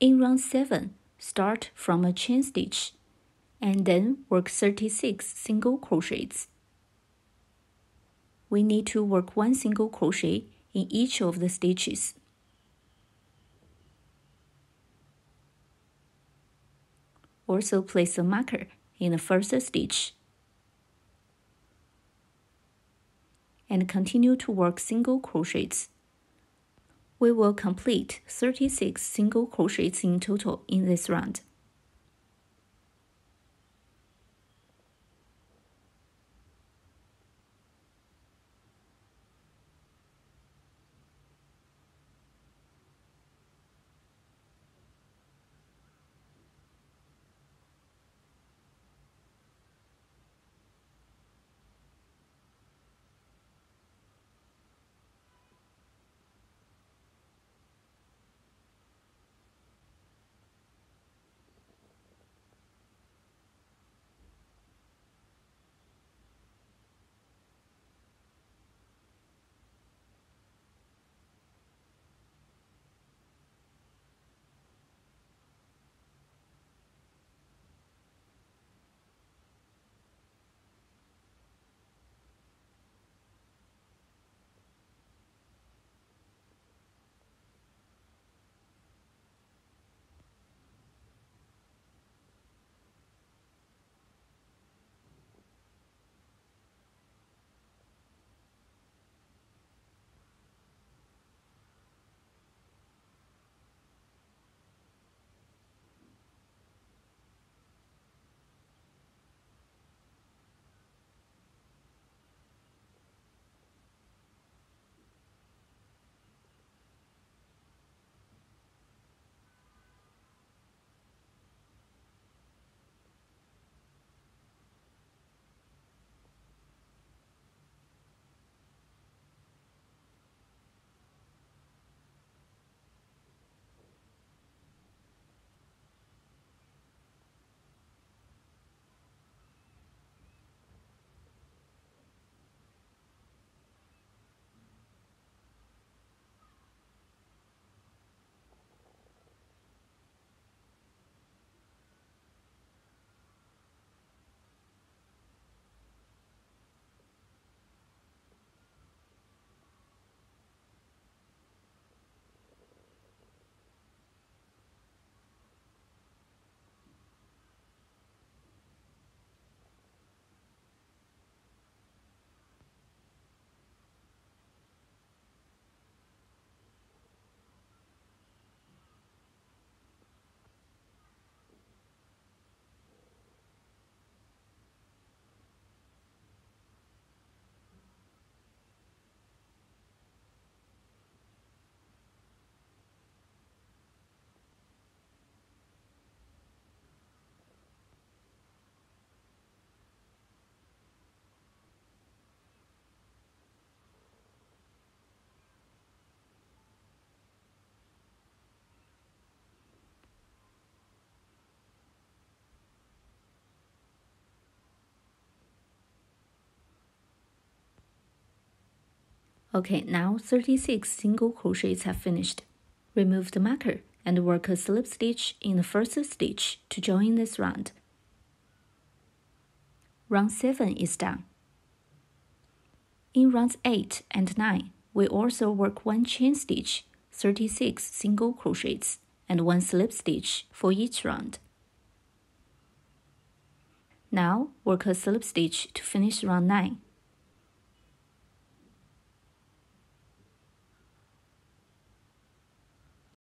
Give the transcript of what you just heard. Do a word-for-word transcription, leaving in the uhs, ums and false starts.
In round seven, start from a chain stitch, and then work thirty-six single crochets. We need to work one single crochet in each of the stitches. Also place a marker in the first stitch, and continue to work single crochets. We will complete thirty-six single crochets in total in this round. Okay, now thirty-six single crochets have finished. Remove the marker and work a slip stitch in the first stitch to join this round. Round seven is done. In rounds eight and nine, we also work one chain stitch, thirty-six single crochets, and one slip stitch for each round. Now, work a slip stitch to finish round nine.